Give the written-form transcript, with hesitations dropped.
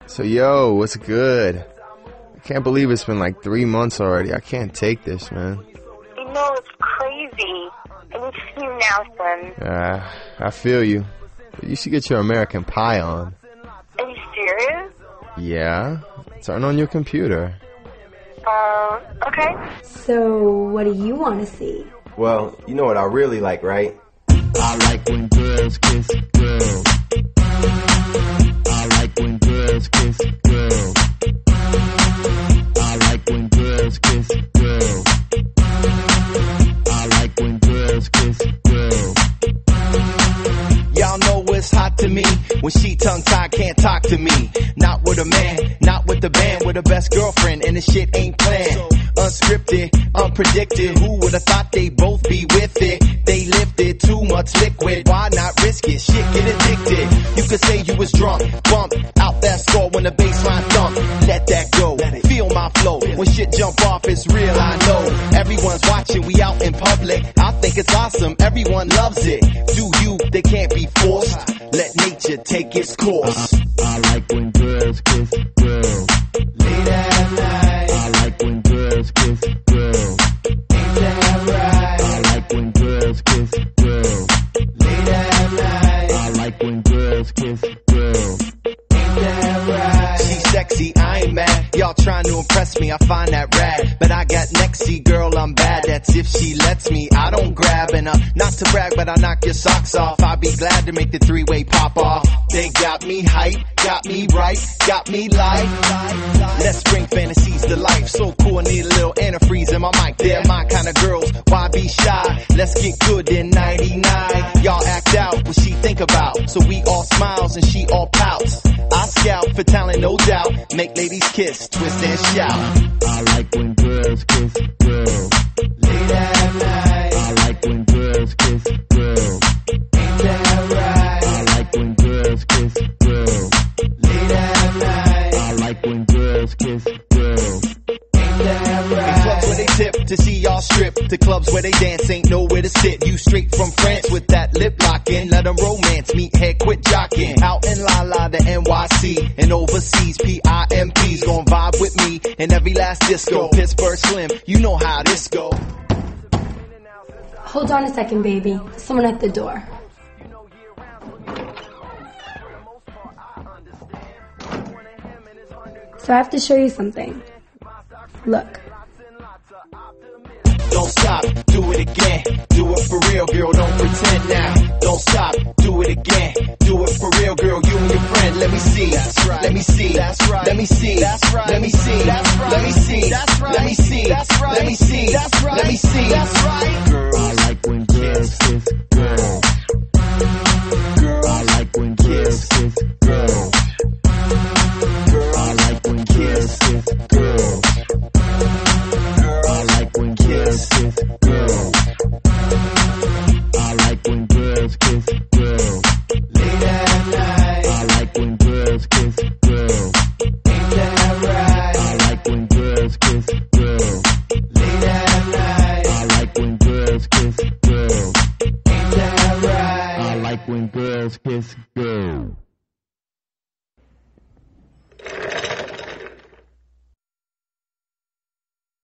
So yo, what's good? I can't believe it's been like 3 months already. I can't take this, man. You know, it's crazy. I need to see you now, son. I feel you. You should get your American Pie on. Are you serious? Yeah? Turn on your computer. Okay. So, what do you want to see? Well, you know what I really like, right? I like when girls kiss girls. I like when girls kiss girls. I like when girls kiss girls. I like when girls kiss girls. Y'all know it's hot to me when she tongue-tied can't talk to me. Not with a man, not with the band, with the best girlfriend, and the shit ain't planned. Unscripted, unpredicted, who would've thought they'd both be with it? They lifted too much liquid, why not risk it? Shit, get addicted. You could say you was drunk, bump out that score when the baseline thump. Let that go, feel my flow. When shit jump off, it's real, I know. Everyone's watching, we out in public. I think it's awesome, everyone loves it. Do you, they can't be forced. Let nature take its course. I like when girls kiss girls. Late at night. I like when girls kiss girls. Ain't that right? I like when girls kiss girls. Late at night. I like when girls kiss girls. Ain't that right? She's sexy, I ain't mad. Y'all trying to impress me, I find that rad. But I got nexty, girl, I'm bad. That's if she lets me, I don't grab. And not to brag, but I knock your socks off. I'd be glad to make the three-way pop off. They got me hype, got me right, got me live. Let's bring fantasies to life. So cool, I need a little antifreeze in my mic. They're my kind of girls, why be shy? Let's get good in 99. Y'all act out what she think about. So we all smiles and she all pouts. I scout for talent, no doubt. Make ladies kiss, twist and shout. I like when girls kiss girls. Late at night. I like when girls kiss girls. Ain't that right? I like when girls kiss girls. Late at night. I like when girls kiss girls. Ain't that right? In clubs where they tip to see y'all strip, to clubs where they dance ain't nowhere to sit. You straight from France with that lip locking. Let them romance, meet head, quit jocking. Out in La La, the NYC, and overseas PIMPs gon' vibe with me in every last disco. Pittsburgh Slim, you know how this go. Hold on a second, baby. Someone at the door. So I have to show you something. Look. Don't stop, do it again. Do it for real, girl, don't pretend now. Don't stop, do it again. Do it for real, girl, you and your friend. Let me see, that's right. Let me see, that's right. Let me see, that's right. Let me see, that's right. Let me see, that's right. Let me see, that's right. Let me see, that's right. Let me see, that's right. Girl, I like when girls kiss girls. Girl, I like when girls kiss girls. Girl, I like when girls kiss girls. I like when girls kiss girls. I like when girls kiss girls.